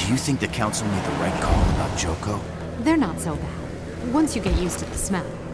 Do you think the Council made the right call about Joko? They're not so bad, once you get used to the smell.